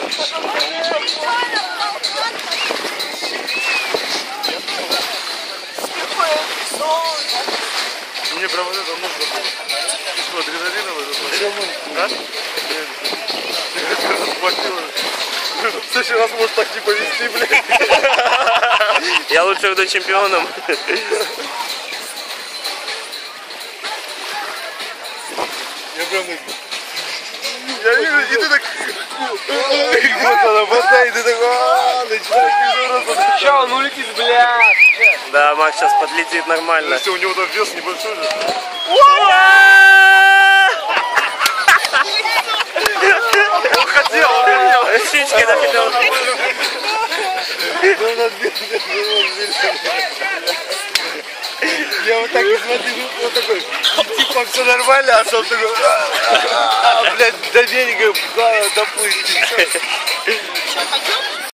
Мне прям вот это нужно было. Ты что, адреналиновый заплатил? А? Нет. Ты расплатил. В следующий раз может так не повезти, блядь. Я лучше буду чемпионом. Я прям так... Я вижу, и ты так... Вот она, вода, и ты так... Начинаешь... Че, он улетит, блядь? Да, Макс сейчас подлетит нормально. Если у него там вес небольшой же. Он хотел, он хотел. Птички захотел. Я вот так и смотрю, вот такой, типа все нормально, а сам такой, блядь, до берега доплыть.